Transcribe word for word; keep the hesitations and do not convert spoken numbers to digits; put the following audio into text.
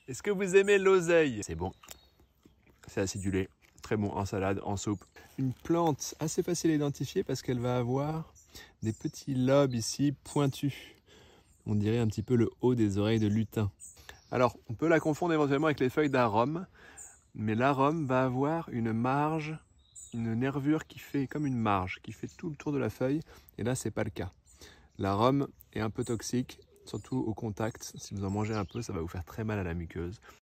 Est-ce que vous aimez l'oseille? C'est bon. C'est acidulé. Très bon en salade, en soupe. Une plante assez facile à identifier parce qu'elle va avoir des petits lobes ici pointus. On dirait un petit peu le haut des oreilles de lutin. Alors, on peut la confondre éventuellement avec les feuilles d'arôme, mais l'arôme va avoir une marge, une nervure qui fait comme une marge, qui fait tout le tour de la feuille, et là, c'est pas le cas. L'arôme est un peu toxique, surtout au contact. Si vous en mangez un peu, ça va vous faire très mal à la muqueuse.